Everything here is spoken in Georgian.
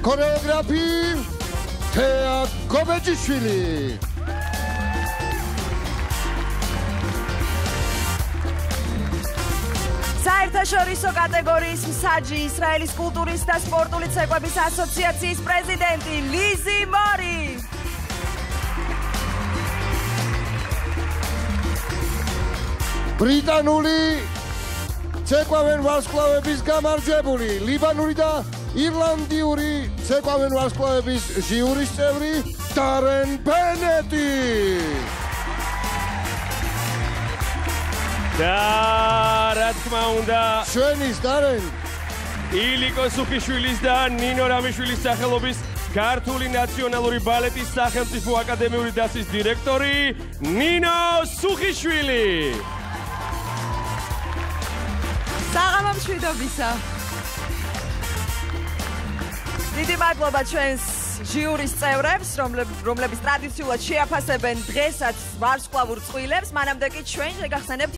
ქორეოგრაფი თეა გობეჯიშვილი. საერთაშორისო კატეგორიის მსაჯი ისრაელის კულტურის და სპორტული ცეკვების ასოციაციის პრეზიდენტი ლიზი მორი. ბრიტანული ცეკვავენ ვარსკვლავების გამარჯვებული ლიბანური და ირლანდიური ცეკვავენ ვარსკვლავების ჟიურის წევრი დარენ ბენეტი. და რა თქმა უნდა ჩვენის დარენ ილიკო სუხიშვილის და ნინო რამიშვილის სახელობის ქართული ნაციონალური ბალეტის სახელმწიფო აკადემიური დასის დირექტორი ნინო სუხიშვილი. საღამო მშვიდობისა. დიდი მადლობა ჩვენს ჟიურის წევრებს, რომლებიც ტრადიციულად შეაფასებენ დღესაც ვარსკვლავურ წყვილებს. მანამდე კი ჩვენ შეგახსენებთ